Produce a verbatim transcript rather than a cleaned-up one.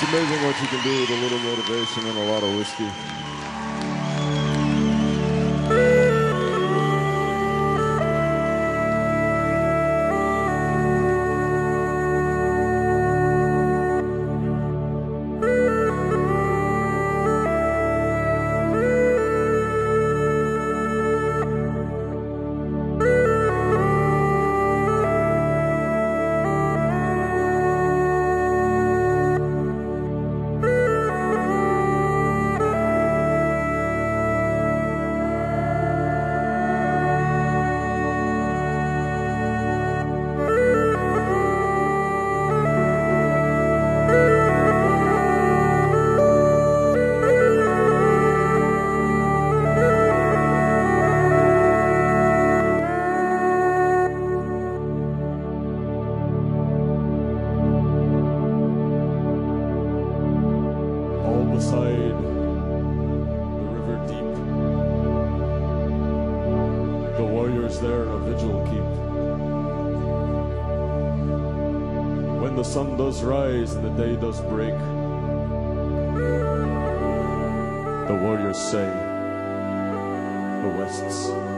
amazing what you can do with a little motivation and a lot of whiskey. Beside the river deep, the warriors there a vigil keep. When the sun does rise and the day does break, the warriors say, the West's